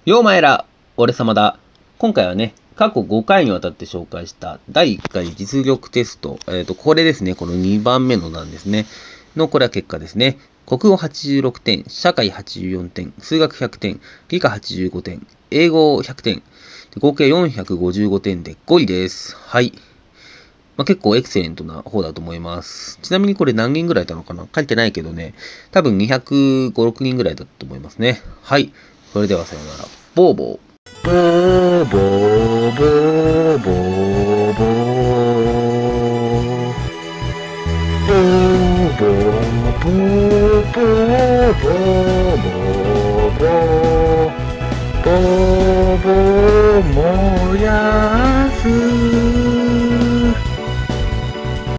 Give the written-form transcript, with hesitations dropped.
ようまえら、俺様だ。今回はね、過去5回にわたって紹介した第1回実力テスト。これですね、この2番目のなんですね。これは結果ですね。国語86点、社会84点、数学100点、理科85点、英語100点、合計455点で5位です。はい。結構エクセレントな方だと思います。ちなみにこれ何人ぐらいいたのかな書いてないけどね。多分250、6人ぐらいだと思いますね。はい。それではさようなら。ボーボー。 ボーボーボーボーボーボーボーボーボーボー